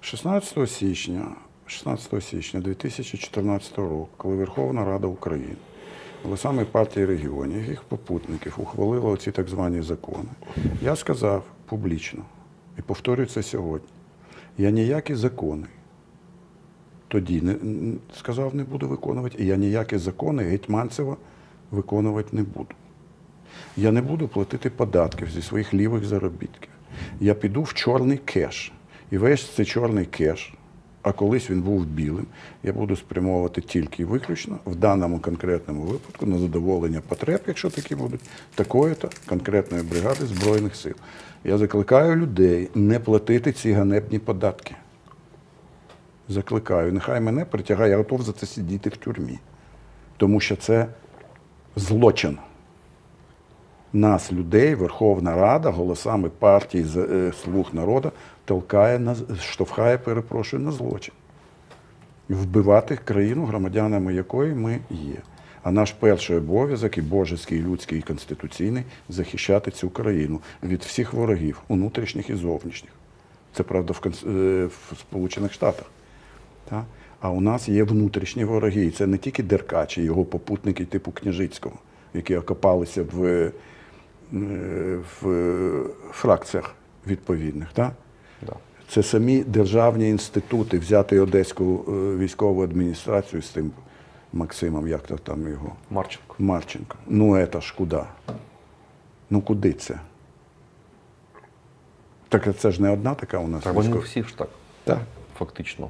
16 січня 2014 року, коли Верховна Рада України, голосами партії регіонів, їх попутників ухвалила оці так звані закони, я сказав публічно, і повторюю це сьогодні, я ніякі закони тоді сказав, не буду виконувати, і я ніякі закони Гетманцева виконувати не буду. Я не буду платити податків зі своїх лівих заробітків. Я піду в чорний кеш. І весь цей чорний кеш, а колись він був білим, я буду спрямовувати тільки і виключно в даному конкретному випадку на задоволення потреб, якщо такі будуть, такої-то конкретної бригади Збройних сил. Я закликаю людей не платити ці ганебні податки. Закликаю. Нехай мене притягає, я готов за це сидіти в тюрмі. Тому що це злочин. Нас, людей, Верховна Рада, голосами партії «Слуг народу» штовхає, перепрошую, на злочин. Вбивати країну, громадянами якої ми є. А наш перший обов'язок, і божеський, і людський, і конституційний – захищати цю країну від всіх ворогів, внутрішніх і зовнішніх. Це, правда, в Сполучених Штатах. Так? А у нас є внутрішні вороги. І це не тільки Деркач і його попутники типу Княжицького, які окопалися в фракціях відповідних. Так? Да. Це самі державні інститути, взяти Одеську військову адміністрацію з тим Максимом, як то там його? Марченко. Ну, це ж куди? Ну, куди це? Так це ж не одна така у нас Та вони всі ж так, так. фактично.